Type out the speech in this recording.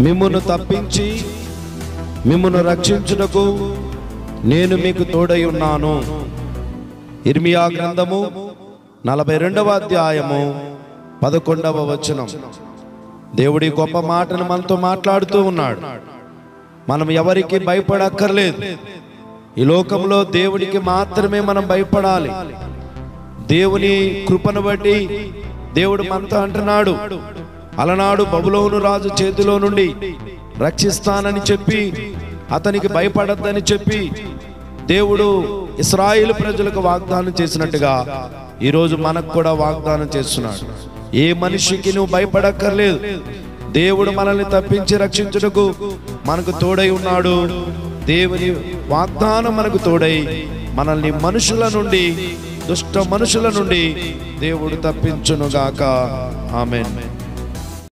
మిమ్మును తప్పించి మిమ్మును రక్షించుటకు నేను మీకు తోడై ఉన్నాను. ఇర్మియా గ్రంథము 42వ అధ్యాయము 11వ వచనం. దేవుడి గొప్ప మాటను మనతో మాట్లాడుతూ ఉన్నాడు. మనం ఎవరికి భయపడక్కర్లేదు. ఈ లోకంలో దేవుడికి మాత్రమే మనం భయపడాలి. దేవుని కృపను బట్టి దేవుడు మనతో అంటున్నాడు, అలనాడు బబులోను రాజు చేతిలో నుండి రక్షిస్తానని చెప్పి, అతనికి భయపడద్దని చెప్పి దేవుడు ఇశ్రాయేలు ప్రజలకు వాగ్దానం చేసినట్టుగా ఈరోజు మనకు కూడా వాగ్దానం చేస్తున్నాడు. ఏ మనిషికి నువ్వు భయపడక్కర్లేదు. దేవుడు మనల్ని తప్పించి రక్షించుటకు మనకు తోడై ఉన్నాడు. దేవుని వాగ్దానం మనకు తోడై మనల్ని మనుషుల నుండి, దుష్ట మనుషుల నుండి దేవుడు తప్పించునుగాక. ఆమేన్.